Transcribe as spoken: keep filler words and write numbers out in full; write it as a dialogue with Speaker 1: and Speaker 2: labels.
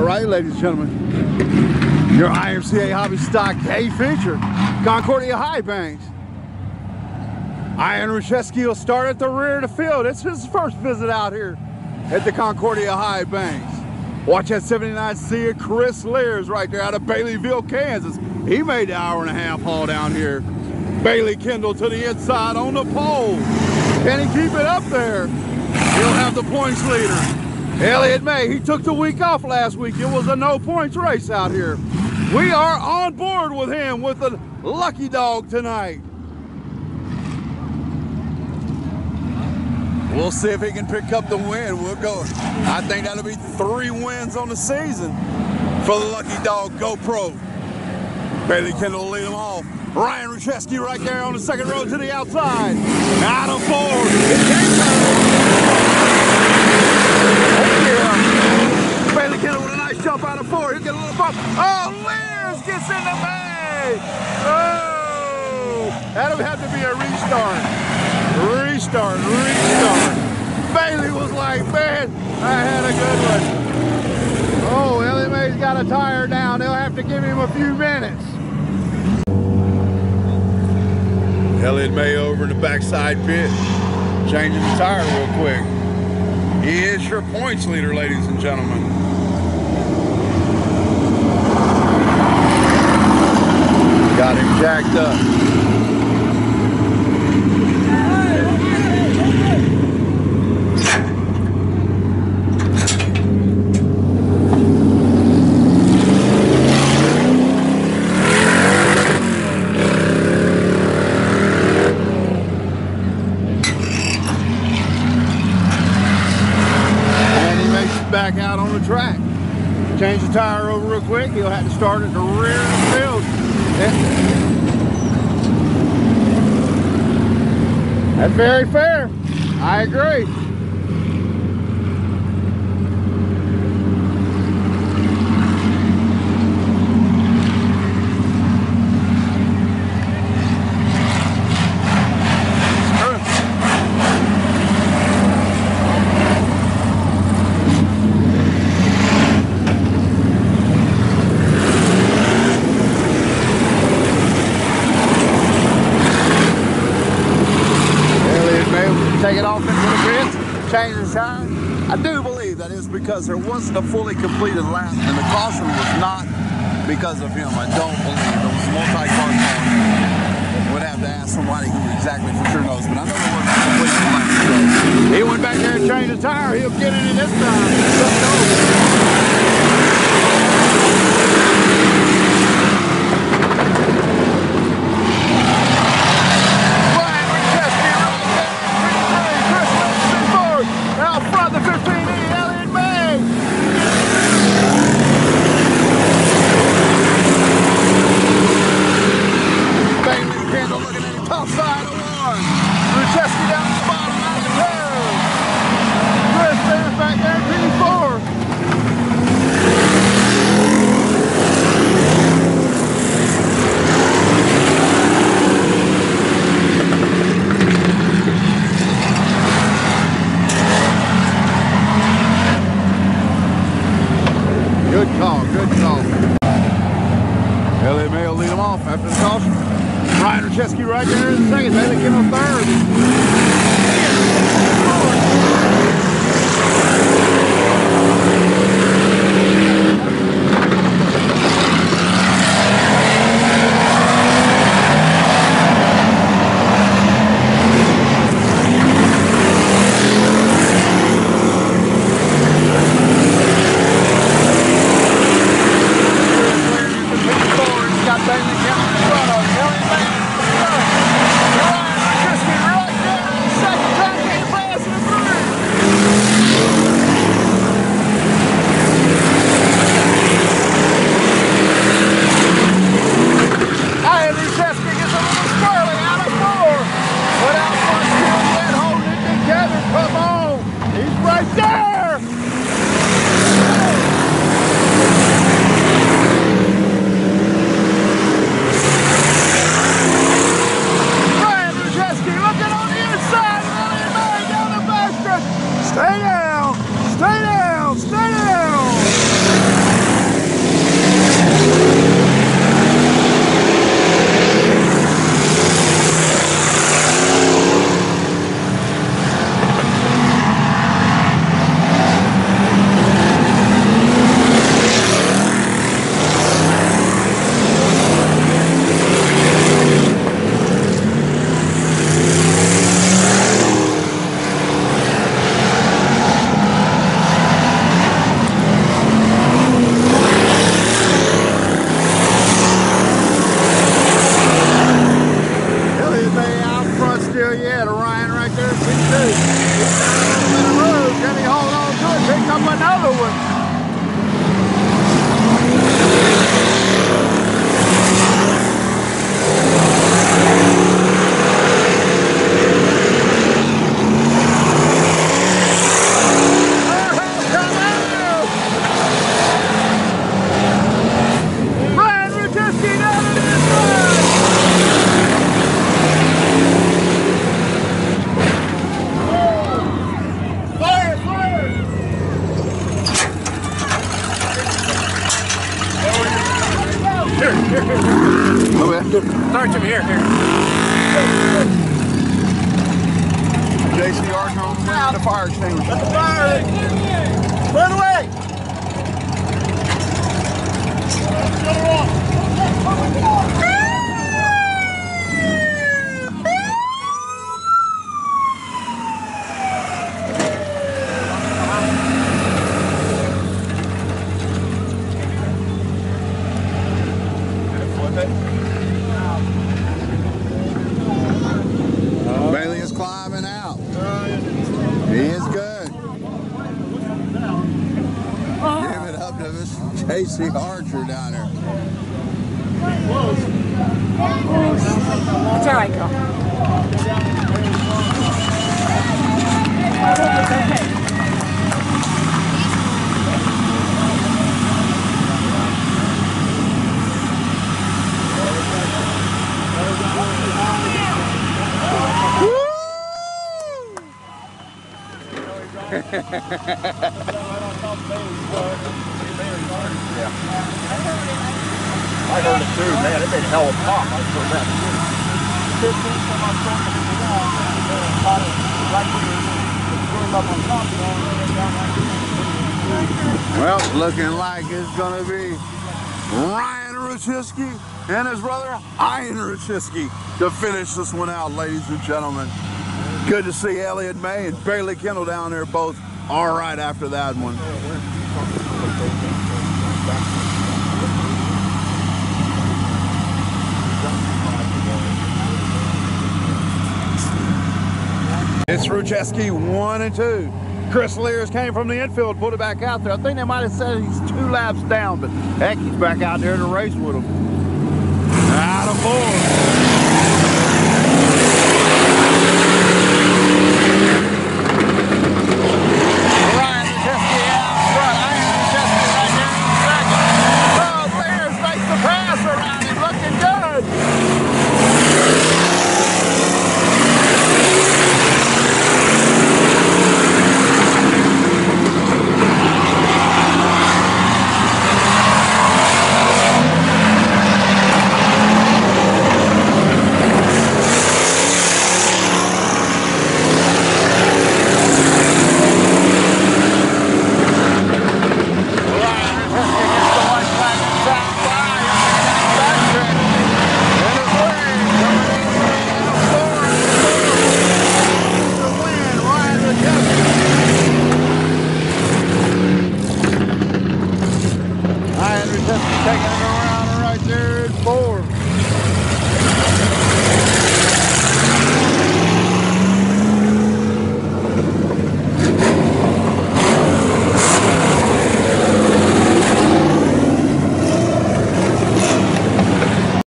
Speaker 1: right, ladies and gentlemen, your I M C A Hobby Stock A feature, Concordia High Banks. Ian Rucheski will start at the rear of the field. It's his first visit out here at the Concordia High Banks. Watch that seventy-nine C of Chris Lears right there out of Baileyville, Kansas. He made the hour and a half haul down here. Bailey Kendall to the inside on the pole. Can he keep it up there? He'll have the points leader. Elliott May, he took the week off last week. It was a no points race out here. We are on board with him with the lucky dog tonight. We'll see if he can pick up the win. We'll go. I think that'll be three wins on the season for the lucky dog GoPro. Bailey Kendall will lead him off. Ryan Rucheski right there on the second row to the outside. Out of four. It's game time. Oh, yeah. Bailey Kendall with a nice jump out of four. He'll get a little bump. Oh, Lears gets in the bag. Oh, that'll have to be a restart. Restart, restart. Bailey was like, man, I had a good one. Oh, Elliott May's got a tire down. They'll have to give him a few minutes. Elliott May over in the backside pit, changing the tire real quick. He is your points leader, ladies and gentlemen. Got him jacked up. Back out on the track. Change the tire over real quick. He'll have to start at the rear of the field. That's very fair. I agree. Take it off into the pits, change the tire. I do believe that is because there wasn't a fully completed lap, and the caution was not because of him. I don't believe there was a multi-car car. Would have to ask somebody who exactly for sure knows, but I know there wasn't a completed lap. So he went back there and changed the tire. He'll get it in this time. Good call, good call. Elliott May will lead him off after the caution. Ryan Rucheski right there in second. Bailey Kendall third. Second time,
Speaker 2: Here, here, here.
Speaker 1: Okay.
Speaker 2: Start him here, here.
Speaker 1: J C Archer on the way to the fire extinguisher.
Speaker 2: Let the fire! Run away!
Speaker 1: Bailey is climbing out. He is good. Give it up to this J C Archer down there.
Speaker 3: It's all right, girl. It's okay.
Speaker 2: I heard it too, man. It made a hell of a pop. I heard that too.
Speaker 1: Well, looking like it's going to be Ryan Ruchiski and his brother Ian Ruchiski to finish this one out, ladies and gentlemen. Good to see Elliot May and Bailey Kendall down there both all right after that one. It's Rucheski one and two. Chris Lears came from the infield, put it back out there. I think they might have said he's two laps down, but heck, he's back out there to race with him. Out of four. Taking it around right there at four.